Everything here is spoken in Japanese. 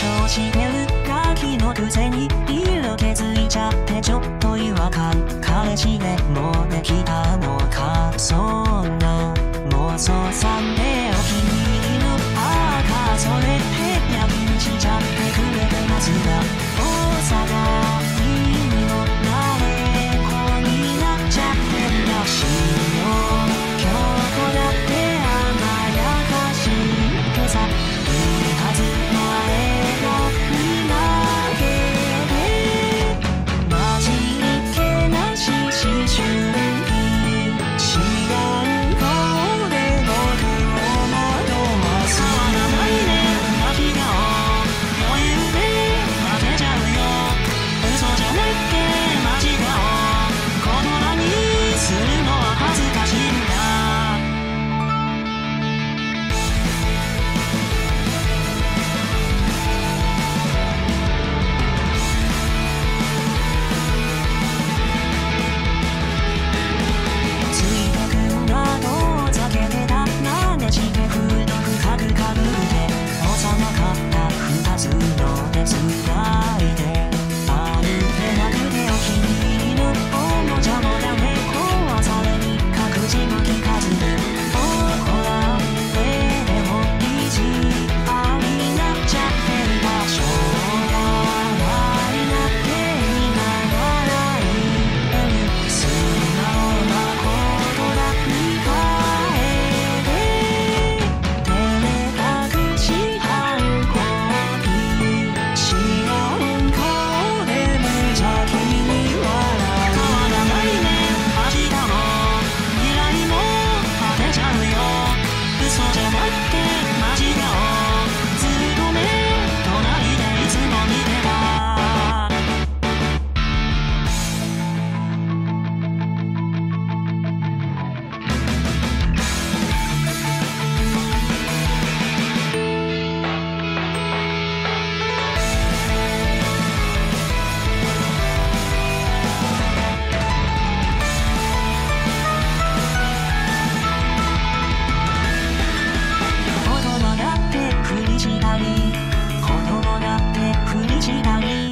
長してるガキのくせに色気づいちゃってちょっと違和感彼氏でもできたのかそんな妄想さんでお気に入りの赤それってやびにしちゃってくれてますが大阪にも慣れっこになっちゃってるらしいよ京都だって甘やかしいけさいいはずの映画に負けてマジいけなし思春期知らん顔で僕を惑わす変わらないね泣き顔余裕で負けちゃうよ嘘じゃなくてマジ顔言葉にするのは恥ずかしいんだついてくんが遠ざけてた真似してフード深くかぶって幼かった二つの熱がいてあるでなくてお気に入りのおもちゃもダメ壊されに各自も聞かず怒られても意地ありになっちゃってる場所がないなって言いながら言える素直なことだ見返って照れ隠し反抗期知らん顔で無邪気に笑う変わらないね明日も未来も果てちゃうよ嘘じゃなくてマジ顔ずっとね隣でいつも見てた子供だってふりしたり子供だってふりしたり